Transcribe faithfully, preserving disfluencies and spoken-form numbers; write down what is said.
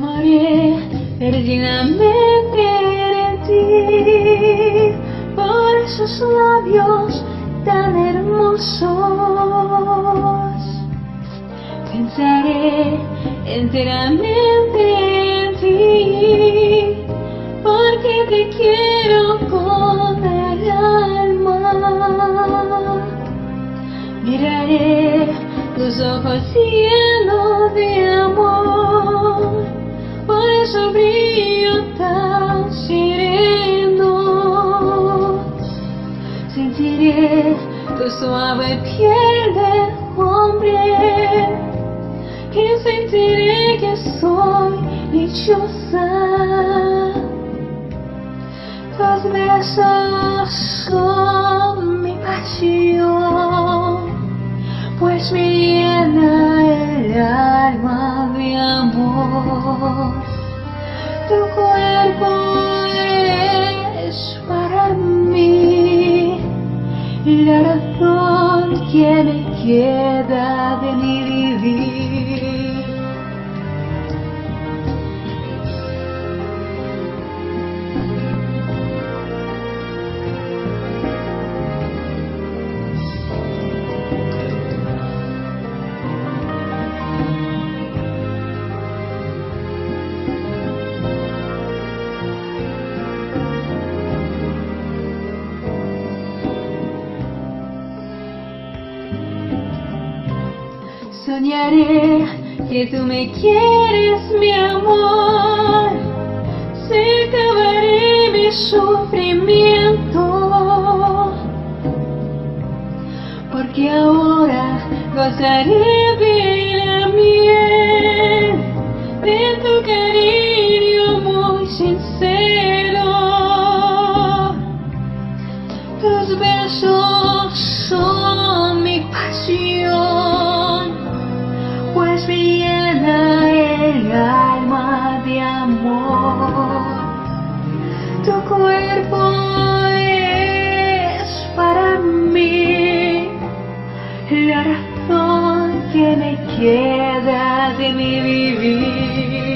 amaré perdidamente de ti, por esos labios tan hermosos. Pensaré enteramente en ti, porque te quiero con el alma. Miraré tus ojos llenos de amor, por eso brillo tan sereno. Sentiré tu suave piel de hombre, y sentiré que soy dichosa. Tus besos son mi pasión, pues me llena el alma de amor. Tu cuerpo es para mí la razón que me queda de mi vivir. Soñaré que tú me quieres, mi amor, se acabaré mi sufrimiento, porque ahora gozaré de la miel de tu cariño muy sincero. Tus besos son mi pasión, pues me llena el alma de amor. Tu cuerpo es para mí la razón que me queda de mi vivir.